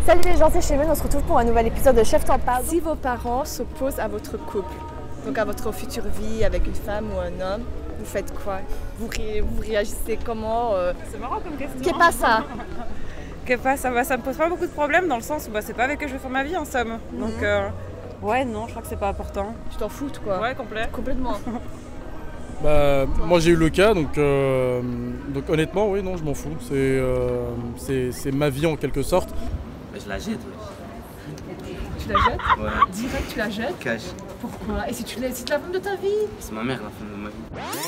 Salut les gens, c'est Chemène, on se retrouve pour un nouvel épisode de Chef t'en parle. Si vos parents s'opposent à votre couple, donc à votre future vie avec une femme ou un homme, vous faites quoi? Vous réagissez comment? C'est marrant comme question. Qu'est-ce pas ça? Qu'est-ce pas ça? Ça me pose pas beaucoup de problèmes dans le sens où c'est pas avec eux que je vais faire ma vie en somme. Donc ouais, non, je crois que c'est pas important. Tu t'en fous quoi? Ouais, complet. Complètement. Moi j'ai eu le cas, donc honnêtement, oui, non, je m'en fous. C'est ma vie en quelque sorte. Je la jette, ouais. Tu la jettes? Ouais. Direct, tu la jettes? Cash. Pourquoi? Et si tu la c'est la femme de ta vie? C'est ma mère la femme de ma vie.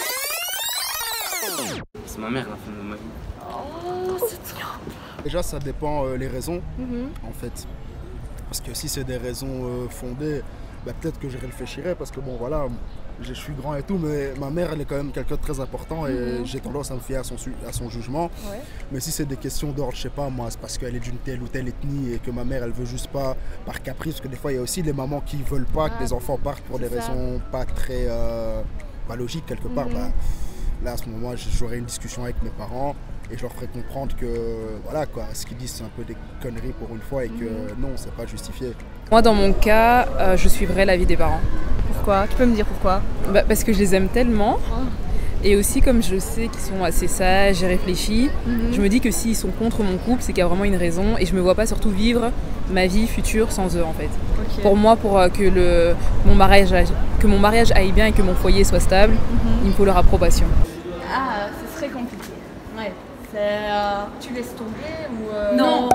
C'est ma mère la femme de ma vie. Oh, c'est trop. Déjà, ça dépend les raisons, en fait. Parce que si c'est des raisons fondées, peut-être que je réfléchirais, parce que bon, voilà, je suis grand et tout, mais ma mère, elle est quand même quelqu'un de très important et j'ai tendance à me fier à son jugement. Ouais. Mais si c'est des questions d'ordre, je sais pas, moi, c'est parce qu'elle est d'une telle ou telle ethnie et que ma mère, elle veut juste pas, par caprice, parce que des fois, il y a aussi des mamans qui veulent pas que les enfants partent pour des raisons pas très logiques, quelque part. Là, à ce moment, j'aurai une discussion avec mes parents et je leur ferai comprendre que, voilà, quoi, ce qu'ils disent, c'est un peu des conneries pour une fois et que non, c'est pas justifié. Moi, dans mon cas, je suivrai l'avis des parents. Pourquoi? Tu peux me dire pourquoi? Parce que je les aime tellement. Et aussi, comme je sais qu'ils sont assez sages et réfléchis, je me dis que s'ils sont contre mon couple, c'est qu'il y a vraiment une raison. Et je me vois pas surtout vivre ma vie future sans eux, en fait. Okay. Pour moi, pour que mon mariage aille bien et que mon foyer soit stable, il me faut leur approbation. Ah, ce serait compliqué. Ouais. Tu laisses tomber ou Non,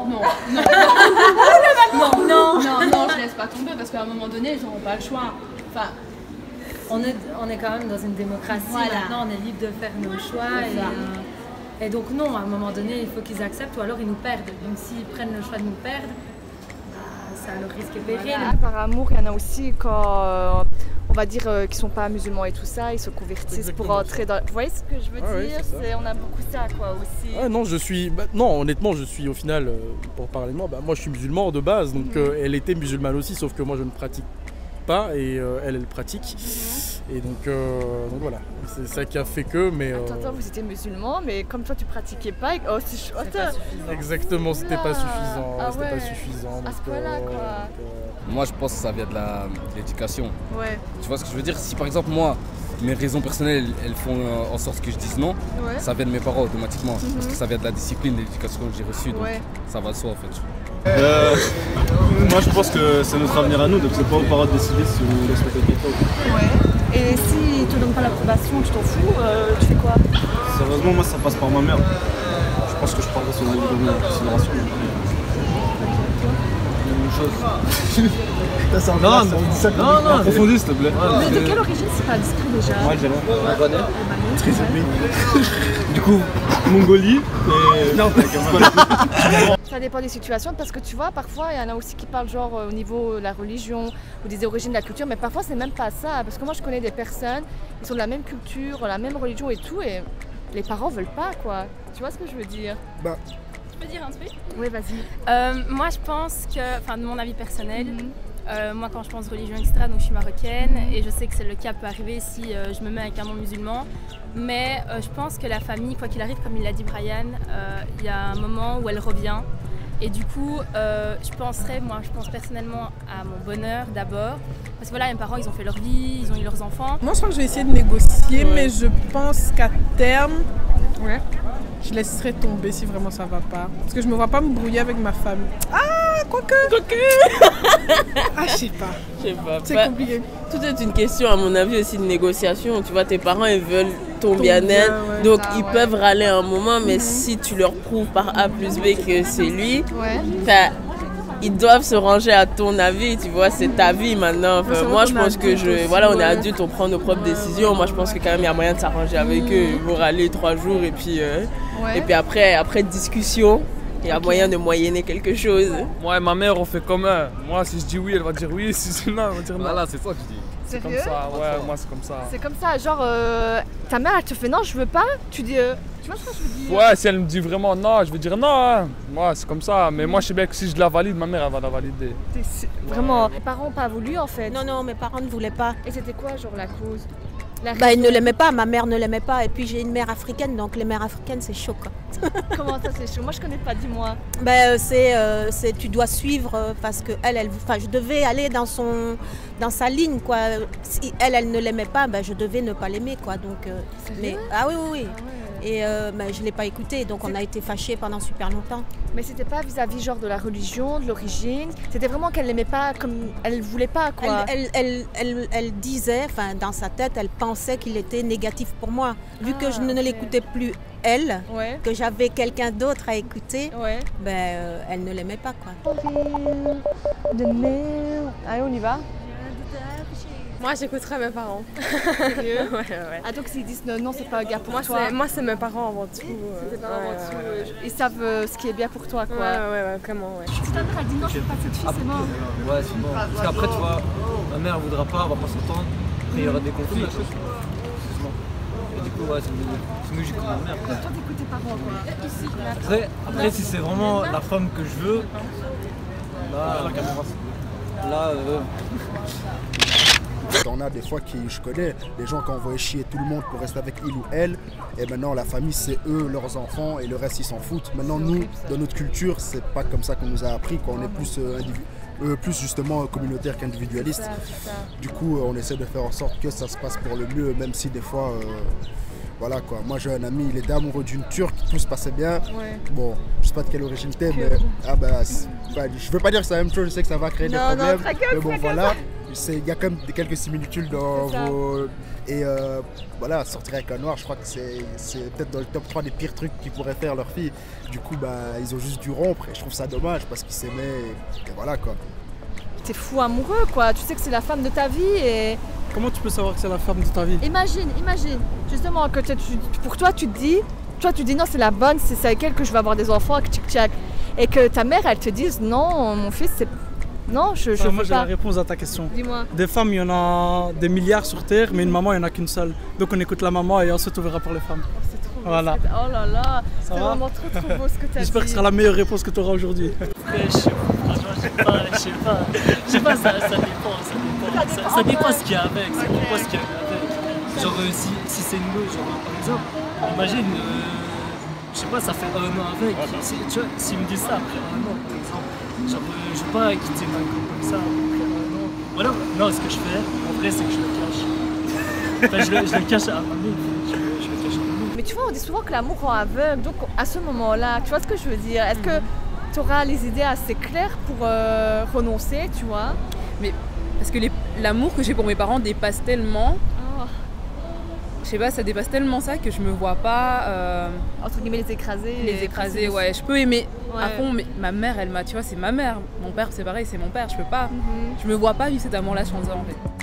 je laisse pas tomber parce qu'à un moment donné, ils n'auront pas le choix. Enfin, on est quand même dans une démocratie. Voilà. Maintenant, on est libre de faire nos choix. Et donc non, à un moment donné, il faut qu'ils acceptent ou alors ils nous perdent. Donc s'ils prennent le choix de nous perdre, ça leur risque péril. Voilà. Par amour, il y en a aussi quand on va dire qu'ils sont pas musulmans et tout ça, ils se convertissent pour entrer dans... Vous voyez ce que je veux dire? On a beaucoup ça quoi aussi. Ah non, non, honnêtement, je suis au final, pour parler de moi, moi je suis musulman de base, donc elle était musulmane aussi, sauf que moi je ne pratique pas et elle pratique. Et donc voilà, c'est ça qui a fait que, mais... Attends, vous étiez musulman, mais comme toi tu pratiquais pas, oh c'est chouette. Pas suffisant. Exactement, c'était pas suffisant. C'était pas suffisant. À ce point-là quoi. Moi je pense que ça vient de l'éducation. Ouais. Tu vois ce que je veux dire? Si par exemple moi, mes raisons personnelles, elles font en sorte que je dise non, ça vient de mes parents automatiquement. Parce que ça vient de la discipline, de l'éducation que j'ai reçue, donc ça va de soi en fait. Moi je pense que c'est notre avenir à nous, donc c'est pas aux parents de décider si on laisse le côté ou pas. Ouais. Et s'ils te donnent pas l'approbation, tu t'en fous, tu fais quoi? Sérieusement, moi ça passe par ma mère. Je pense que je parlerai sur la considération. Non, approfondis s'il te plaît. Mais de quelle origine c'est pas discret déjà? Moi algérien. Albanais. Très élevé. Du coup, Mongolie et... Non, ça dépend des situations parce que tu vois, parfois il y en a aussi qui parlent genre au niveau de la religion ou des origines de la culture, mais parfois c'est même pas ça. Parce que moi je connais des personnes, ils sont de la même culture, la même religion et tout, et les parents veulent pas quoi. Tu vois ce que je veux dire? Je peux dire un truc? Oui, vas-y. Moi, je pense que, de mon avis personnel, moi quand je pense religion, etc., donc je suis marocaine et je sais que le cas peut arriver si je me mets avec un non-musulman, mais je pense que la famille, quoi qu'il arrive, comme il l'a dit Brian, il y a un moment où elle revient et du coup, je pense personnellement à mon bonheur d'abord, parce que voilà, mes parents, ils ont fait leur vie, ils ont eu leurs enfants. Moi, je crois que je vais essayer de négocier, mais je pense qu'à terme, je laisserai tomber si vraiment ça va pas. Parce que je me vois pas me brouiller avec ma famille. Ah, quoique. Ah, je sais pas. C'est compliqué. Tout est une question, à mon avis, aussi de négociation. Tu vois, tes parents, ils veulent ton bien-être. Donc, ils peuvent râler un moment, mais si tu leur prouves par A plus B que c'est lui, ils doivent se ranger à ton avis, tu vois, c'est ta vie maintenant. Moi, je pense que on est adultes, on prend nos propres décisions. Moi, je pense que quand même, il y a moyen de s'arranger avec eux. Ils vont râler 3 jours et puis après discussion, il y a moyen de moyenner quelque chose. Moi et ma mère, on fait comme un. Moi, si je dis oui, elle va dire oui. Si je dis non, elle va dire non. Voilà, c'est ça que je dis. C'est comme ça, moi c'est comme ça. C'est comme ça, genre ta mère elle te fait non, je veux pas, tu dis tu vois ce que je veux dire? Ouais, si elle me dit vraiment non, je vais dire non. Hein. Moi c'est comme ça, mais moi je sais bien que si je la valide, ma mère elle va la valider. Vraiment, mes parents n'ont pas voulu en fait. Non, mes parents ne voulaient pas. Et c'était quoi genre la cause? Bah, il ne l'aimait pas, ma mère ne l'aimait pas. Et puis j'ai une mère africaine, donc les mères africaines, c'est chaud, quoi. Comment ça, c'est chaud? Moi, je connais pas, dis-moi. Bah, tu dois suivre parce que je devais aller dans sa ligne, quoi. Si elle ne l'aimait pas, bah, je devais ne pas l'aimer, quoi. Donc, ah oui. Ah ouais. Et bah, je ne l'ai pas écouté, donc on a été fâchés pendant super longtemps. Mais c'était pas vis-à-vis genre de la religion, de l'origine, c'était vraiment qu'elle l'aimait pas comme elle voulait pas, quoi. Elle disait, enfin dans sa tête, elle pensait qu'il était négatif pour moi. Vu que je ne l'écoutais plus elle, que j'avais quelqu'un d'autre à écouter, ben, elle ne l'aimait pas, quoi. Allez, on y va. Moi, j'écouterai mes parents. Sérieux? Ouais. Ah, donc s'ils disent non, c'est pas un gars pour moi, toi. Moi, c'est mes parents avant tout. C'est tes parents avant tout. Ils savent ce qui est bien pour toi, quoi. Ouais, vraiment, ouais. Si ta mère elle dit non, je fais pas cette fille, c'est mort. Ouais, c'est mort. Parce qu'après, tu vois, ma mère elle voudra pas, on va pas s'entendre. Après, il y aura des conflits. Et du coup, ouais, c'est mieux que j'écoute ma mère. Toi, t'écoutes tes parents, quoi. Après, si c'est vraiment la femme que je veux, là, T'en as des fois qui, je connais, des gens qui envoyaient chier tout le monde pour rester avec il ou elle, et maintenant la famille c'est eux, leurs enfants, et le reste ils s'en foutent. Maintenant nous, dans notre culture, c'est pas comme ça qu'on nous a appris, quoi. On est plus justement communautaire qu'individualiste. Du coup, on essaie de faire en sorte que ça se passe pour le mieux, même si des fois... Voilà quoi, moi j'ai un ami, il était amoureux d'une Turque, tout se passait bien. Bon, je sais pas de quelle origine t'es, mais je veux pas dire que c'est la même chose, je sais que ça va créer des problèmes. Mais bon voilà, il y a quand même quelques similitudes dans vos... Et voilà, sortir avec un noir, je crois que c'est peut-être dans le top 3 des pires trucs qu'ils pourraient faire leur fille. Du coup, ils ont juste dû rompre et je trouve ça dommage parce qu'ils s'aimaient et voilà quoi. T'es fou amoureux, quoi, tu sais que c'est la femme de ta vie et... Comment tu peux savoir que c'est la femme de ta vie? Imagine, justement, que pour toi, tu te dis non, c'est la bonne, c'est avec elle que je vais avoir des enfants, et que ta mère, elle te dise non, mon fils, c'est... Non, je veux moi, pas. j'ai la réponse à ta question. Dis-moi. Des femmes, il y en a des milliards sur Terre, mais une maman, il n'y en a qu'une seule. Donc on écoute la maman et ensuite on verra pour les femmes. Oh, c'est trop beau. Voilà. Oh là là, c'est va vraiment trop beau ce que tu as dit. J'espère que ce sera la meilleure réponse que tu auras aujourd'hui. Je sais pas, ça dépend. Ça dépend ce qu'il y a avec. Genre si c'est une go, genre par exemple, imagine, je sais pas, ça fait 1 an avec. Tu vois, s'ils me disent ça après 1 an, par exemple, genre je veux pas quitter ma go comme ça après 1 an. Voilà, non, ce que je fais, en vrai, c'est que je le cache. Enfin, je le cache à ma mère, je le cache à ma mère. Mais tu vois, on dit souvent que l'amour rend aveugle, donc à ce moment-là, tu vois ce que je veux dire? Est-ce que tu auras les idées assez claires pour renoncer, tu vois? Mais parce que l'amour que j'ai pour mes parents dépasse tellement. Je sais pas, ça dépasse tellement ça que je me vois pas... Entre guillemets, les écraser. Ouais. Je peux aimer à fond, mais ma mère, tu vois, c'est ma mère. Mon père, c'est pareil, c'est mon père, je peux pas. Je me vois pas vivre cet amour-là sans eux, en fait.